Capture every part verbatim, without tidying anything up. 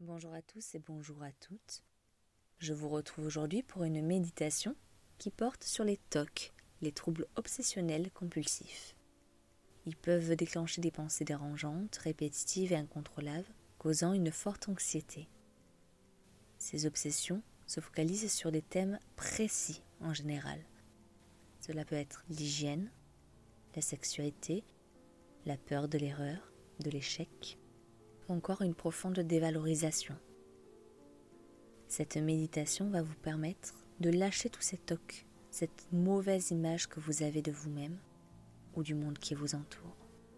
Bonjour à tous et bonjour à toutes. Je vous retrouve aujourd'hui pour une méditation qui porte sur les T O C, les troubles obsessionnels compulsifs. Ils peuvent déclencher des pensées dérangeantes, répétitives et incontrôlables, causant une forte anxiété. Ces obsessions se focalisent sur des thèmes précis en général. Cela peut être l'hygiène, la sexualité, la peur de l'erreur, de l'échec, ou encore une profonde dévalorisation. Cette méditation va vous permettre de lâcher tous ces T O C, cette mauvaise image que vous avez de vous-même ou du monde qui vous entoure.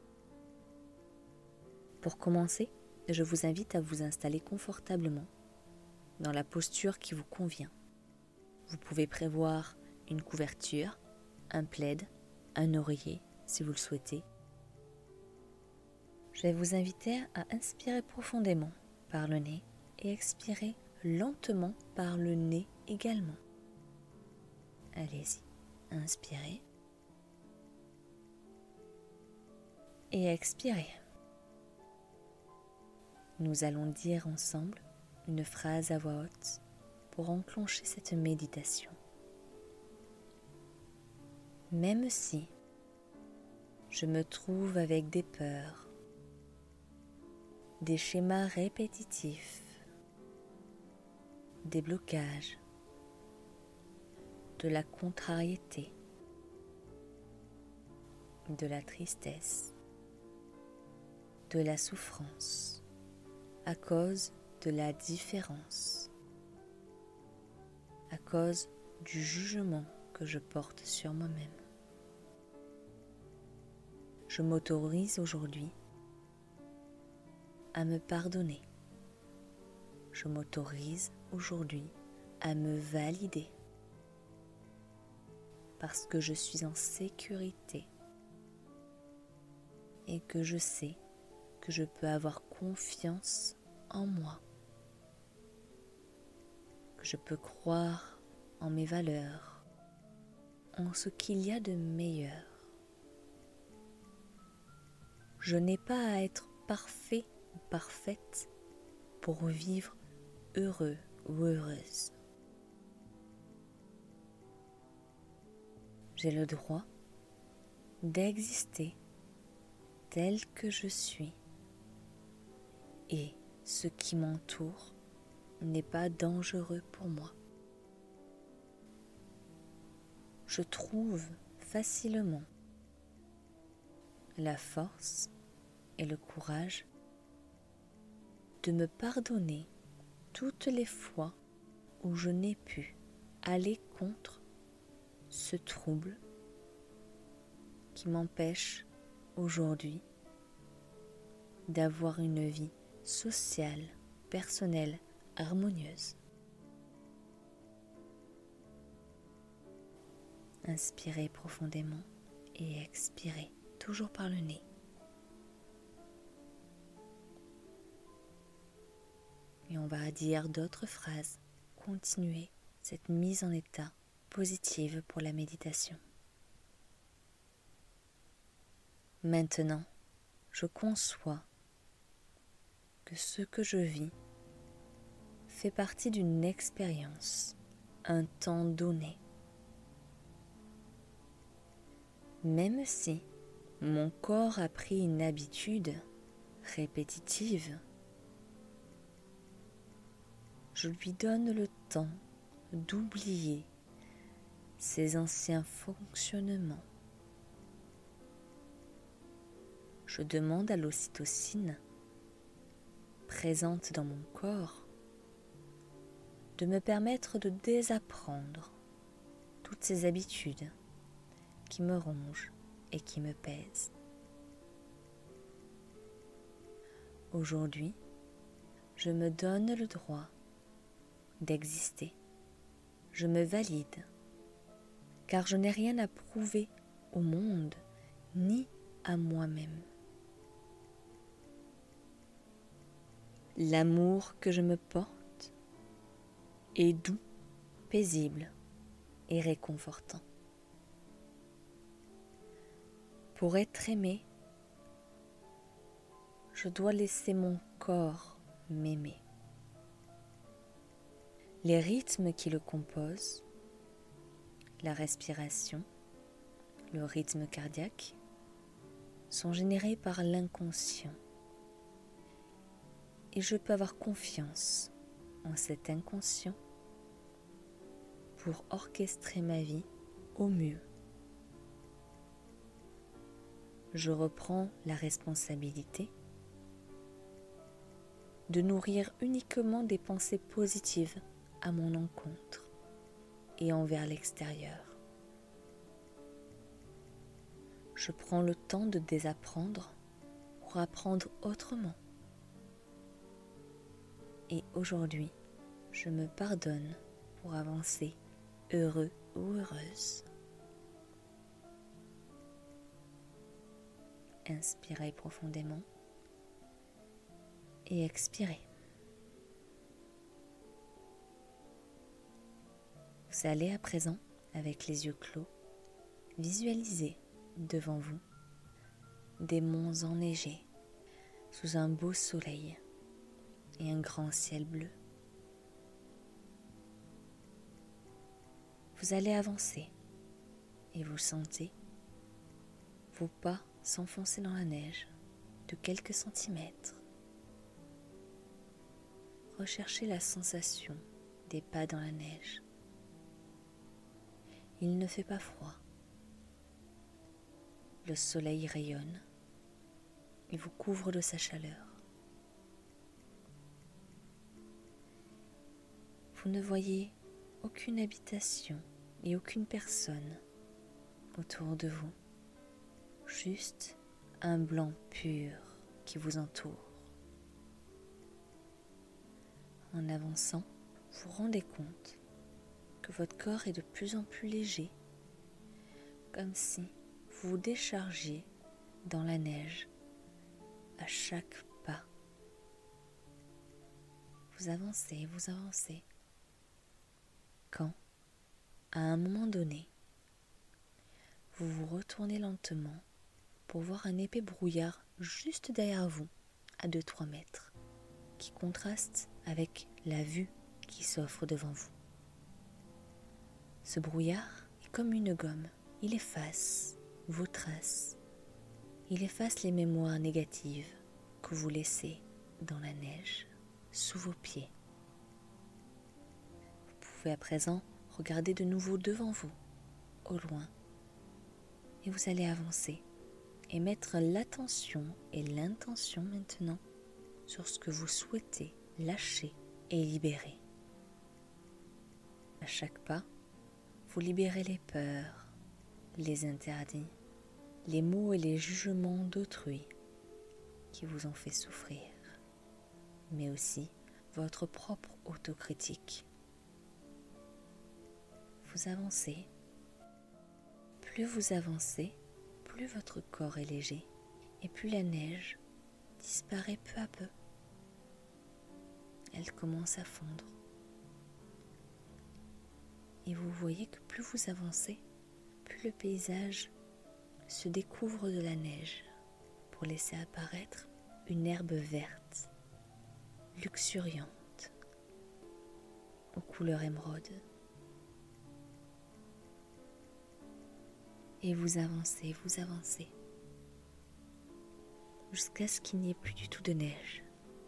Pour commencer, je vous invite à vous installer confortablement dans la posture qui vous convient. Vous pouvez prévoir une couverture, un plaid, un oreiller si vous le souhaitez. Je vais vous inviter à inspirer profondément par le nez et expirer lentement par le nez également. Allez-y, inspirez et expirez. Nous allons dire ensemble une phrase à voix haute pour enclencher cette méditation. Même si je me trouve avec des peurs, des schémas répétitifs, des blocages, de la contrariété, de la tristesse, de la souffrance, à cause de la différence, à cause du jugement que je porte sur moi-même. Je m'autorise aujourd'hui à me pardonner. Je m'autorise aujourd'hui à me valider parce que je suis en sécurité et que je sais que je peux avoir confiance en moi, que je peux croire en mes valeurs, en ce qu'il y a de meilleur. Je n'ai pas à être parfait ou parfaite pour vivre heureux ou heureuse. J'ai le droit d'exister tel que je suis et ce qui m'entoure n'est pas dangereux pour moi. Je trouve facilement la force et le courage de me pardonner toutes les fois où je n'ai pu aller contre ce trouble qui m'empêche aujourd'hui d'avoir une vie sociale, personnelle, harmonieuse. Inspirez profondément et expirez, toujours par le nez. Et on va dire d'autres phrases. Continuez cette mise en état positive pour la méditation. Maintenant, je conçois que ce que je vis fait partie d'une expérience, un temps donné. Même si mon corps a pris une habitude répétitive, je lui donne le temps d'oublier ses anciens fonctionnements. Je demande à l'ocytocine présente dans mon corps de me permettre de désapprendre toutes ces habitudes qui me rongent et qui me pèsent. Aujourd'hui, je me donne le droit d'exister. Je me valide, car je n'ai rien à prouver au monde ni à moi-même. L'amour que je me porte est doux, paisible et réconfortant. Pour être aimé, je dois laisser mon corps m'aimer. Les rythmes qui le composent, la respiration, le rythme cardiaque, sont générés par l'inconscient. Et je peux avoir confiance en cet inconscient pour orchestrer ma vie au mieux. Je reprends la responsabilité de nourrir uniquement des pensées positives à mon encontre et envers l'extérieur. Je prends le temps de désapprendre pour apprendre autrement. Et aujourd'hui, je me pardonne pour avancer heureux ou heureuse. Inspirez profondément et expirez. Vous allez à présent, avec les yeux clos, visualiser devant vous des monts enneigés sous un beau soleil et un grand ciel bleu. Vous allez avancer et vous sentez vos pas s'enfoncer dans la neige de quelques centimètres. Recherchez la sensation des pas dans la neige. Il ne fait pas froid. Le soleil rayonne et vous couvre de sa chaleur. Vous ne voyez aucune habitation et aucune personne autour de vous, juste un blanc pur qui vous entoure. En avançant, vous vous rendez compte que votre corps est de plus en plus léger, comme si vous vous déchargiez dans la neige à chaque pas. Vous avancez, vous avancez. Quand, à un moment donné, vous vous retournez lentement pour voir un épais brouillard juste derrière vous, à deux à trois mètres, qui contraste avec la vue qui s'offre devant vous. Ce brouillard est comme une gomme, il efface vos traces, il efface les mémoires négatives que vous laissez dans la neige, sous vos pieds. Vous pouvez à présent regarder de nouveau devant vous, au loin, et vous allez avancer et mettre l'attention et l'intention maintenant sur ce que vous souhaitez lâcher et libérer. À chaque pas, vous libérez les peurs, les interdits, les mots et les jugements d'autrui qui vous ont fait souffrir, mais aussi votre propre autocritique. Vous avancez. Plus vous avancez, plus votre corps est léger et plus la neige disparaît peu à peu. Elle commence à fondre. Et vous voyez que plus vous avancez, plus le paysage se découvre de la neige pour laisser apparaître une herbe verte, luxuriante, aux couleurs émeraude. Et vous avancez, vous avancez, jusqu'à ce qu'il n'y ait plus du tout de neige.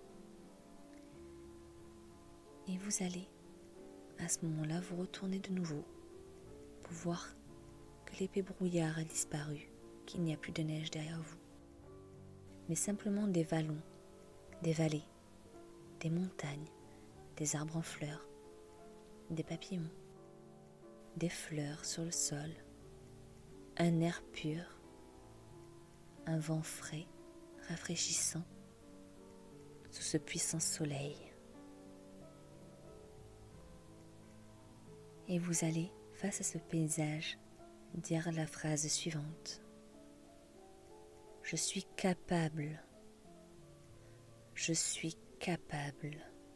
Et vous allez, à ce moment-là, vous retournez de nouveau pour voir que l'épais brouillard a disparu, qu'il n'y a plus de neige derrière vous, mais simplement des vallons, des vallées, des montagnes, des arbres en fleurs, des papillons, des fleurs sur le sol, un air pur, un vent frais, rafraîchissant, sous ce puissant soleil. Et vous allez, face à ce paysage, dire la phrase suivante. Je suis capable. Je suis capable.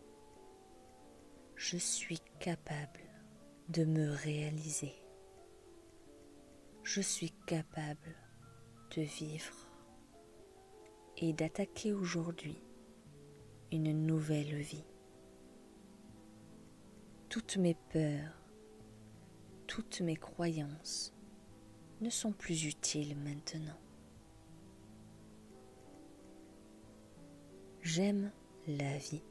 Je suis capable de me réaliser. Je suis capable de vivre et d'attaquer aujourd'hui une nouvelle vie. Toutes mes peurs, toutes mes croyances ne sont plus utiles maintenant. J'aime la vie.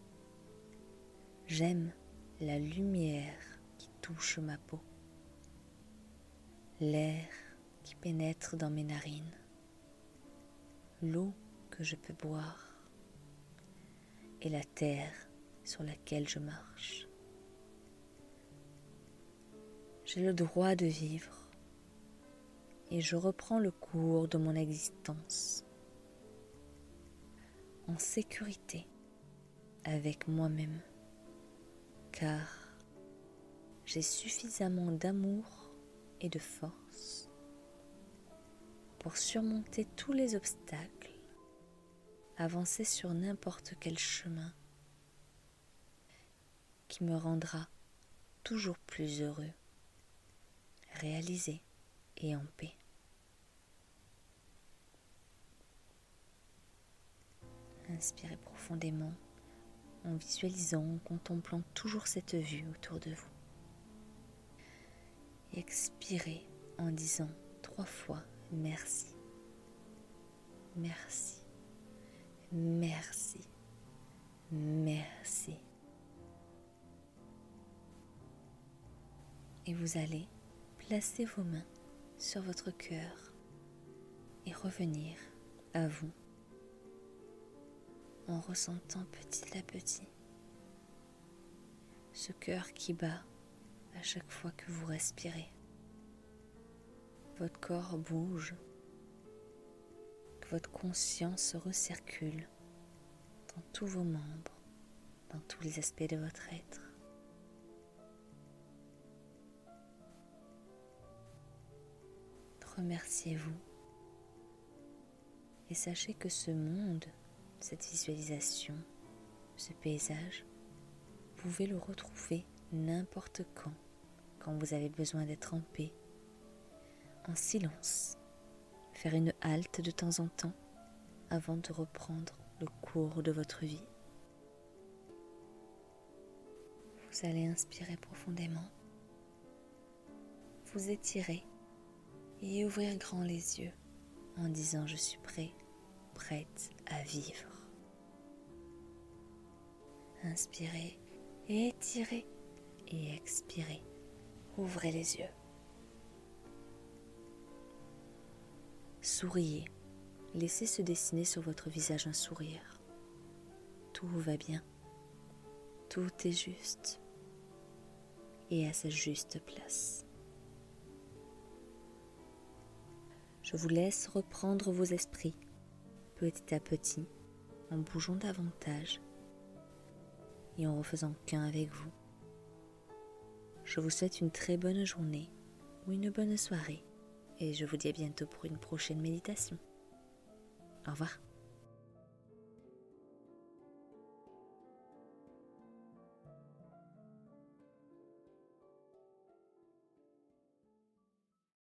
J'aime la lumière qui touche ma peau, l'air qui pénètre dans mes narines, l'eau que je peux boire et la terre sur laquelle je marche. J'ai le droit de vivre et je reprends le cours de mon existence en sécurité avec moi-même, car j'ai suffisamment d'amour et de force pour surmonter tous les obstacles, avancer sur n'importe quel chemin qui me rendra toujours plus heureux, réalisé et en paix. Inspirez profondément en visualisant, en contemplant toujours cette vue autour de vous. Et expirez en disant trois fois merci, merci, merci, merci. Et vous allez placer vos mains sur votre cœur et revenir à vous en ressentant petit à petit ce cœur qui bat à chaque fois que vous respirez. Votre corps bouge, que votre conscience recircule dans tous vos membres, dans tous les aspects de votre être. Remerciez-vous et sachez que ce monde, cette visualisation, ce paysage, vous pouvez le retrouver n'importe quand, quand vous avez besoin d'être en paix, en silence, faire une halte de temps en temps avant de reprendre le cours de votre vie. Vous allez inspirer profondément, vous étirer et ouvrir grand les yeux en disant « Je suis prêt, prête à vivre ». Inspirez et étirez et expirez. Ouvrez les yeux. Souriez. Laissez se dessiner sur votre visage un sourire. Tout va bien. Tout est juste et à sa juste place. Je vous laisse reprendre vos esprits petit à petit en bougeant davantage et en refaisant qu'un avec vous. Je vous souhaite une très bonne journée ou une bonne soirée et je vous dis à bientôt pour une prochaine méditation. Au revoir.